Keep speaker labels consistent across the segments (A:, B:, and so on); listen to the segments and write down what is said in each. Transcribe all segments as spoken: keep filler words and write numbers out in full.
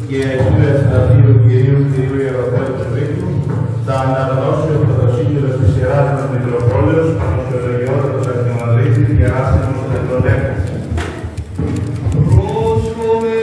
A: και Αγίου Ευσταθείου Κυρίου Κυρίου Ιεροθέου του Ρήκτου, θα αναγνώσω το δοσύγγελος της Ιεράς μας Μητροπόλεως, τον Θεολογιότατος Αρχιμανδρίτης Γεράσιμος Τετρονέκος.
B: Πρόσχομαι!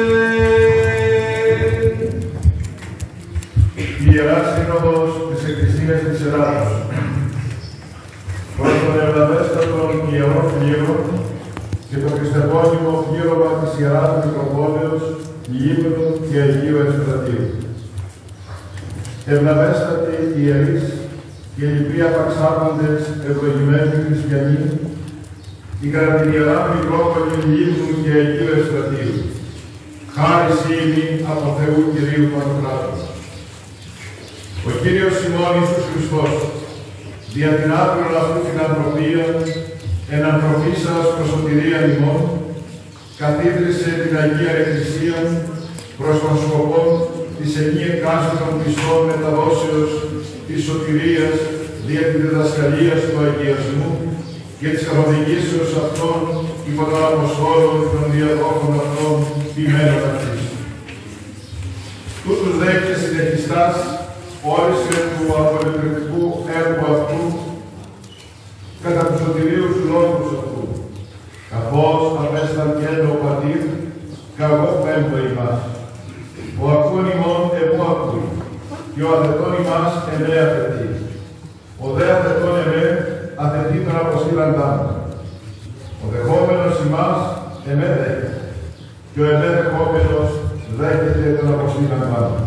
A: Η Ιερά Σύνοδος της Εκκλησίας της Ελλάδος. Προς τον Ευλαβέστατον Ιερό Κλήρο και το χριστεπώνυμο πλήρωμα της Ιεράς Μητροπόλεως, Λίμνου και Αγίου Ευστρατείου. Ευλαβέστατοι ιερείς και λοιποί απαξάρτοντες ευλογημένοι χριστιανοί, η κατά την Ιερά Μητρόπολη Λίμνου και Αγίου Ευστρατείου, χάρις ημί από Θεού Κυρίου Παντοκράτους. Ο Κύριος ημών Ιησούς Χριστός, δια την άπειρον αυτού φιλανθρωπία, εν ανθρωπίσας προς σωτηρίαν ημών, καθίδρυσε την Αγία Εκκλησία προς τον σκοπό της ενή εκάστοτε των πιστών μεταδόσεως της σωτηρίας δια τη διδασκαλίας του αγιασμού και της καθοδηγήσεως αυτών υπό των Αποστόλων και των διαδόχων αυτών ποιμένων αυτής. Τούτους δε και συνεχιστάς όρισε του απολυτρωτικού έργου αυτού κατά τους σωτηρίους λόγους αυτού, καθώς απέσταλκεν ο Πατήρ, καγώ πέμπτο ημάς. Ο ακούν ημών εμού ακούει, και ο αθετών ημάς εμέ αθετεί. Ο δε αθετών εμέ αθετεί τον αποστήλαντά μου. Ο δεχόμενος ημάς εμέ δέχεται, και ο εμέ δεχόμενος δέχεται τον αποστήλαντά μου.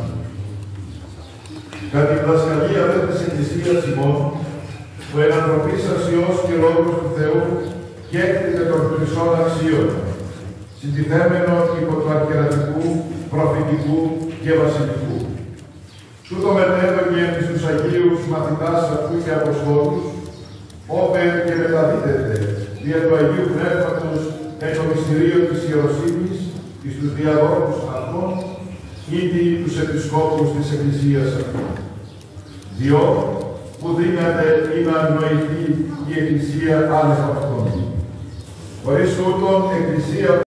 A: Κατά την δασκαλία δε της Εκκλησίας ημών, ο ενανθρωπίσας Υιός και Λόγος του Θεού και έκτιτε των χρυσών αξίων, συντιθέμενο υπό του αρχιερατικού, προφητικού και βασιλικού. Τούτο μετέδωκε εις τους Αγίους μαθητάς αυτού και Αποστόλους, όπερ και μεταδίδεται δια του Αγίου Πνεύματος εν το μυστηρίο της ιεροσύνης εις τους διαδόχους αυτών, ήδη τους επισκόπους της Εκκλησίας αυτού. Διό, που δύναται ή να νοηθεί η Εκκλησία άνευ αυτών. Χωρίς τούτον, Εκκλησία